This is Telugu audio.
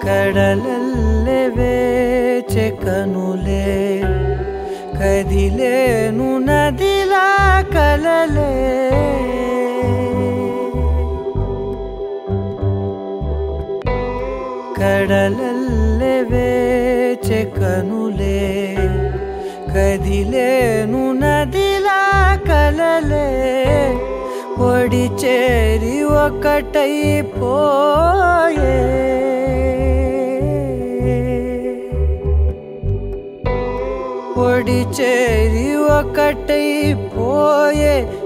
కడలల్లె వేచె కనులే కదిలేను నదిలా కలలే కడలల్లె వేచె కనులే కదిలేను నదిలా కలలే ఒడి చేరి ఒకటైపోయే ఒడి చేరి ఒకటైపోయే